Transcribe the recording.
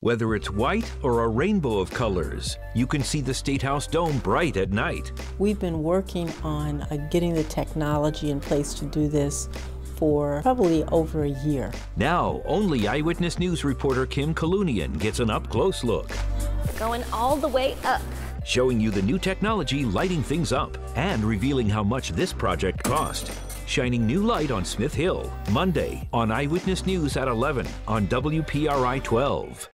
Whether it's white or a rainbow of colors, you can see the State House dome bright at night. We've been working on getting the technology in place to do this for probably over a year. Now, only Eyewitness News reporter Kim Kalunian gets an up-close look. Going all the way up. Showing you the new technology lighting things up and revealing how much this project cost. Shining new light on Smith Hill, Monday on Eyewitness News at 11 on WPRI 12.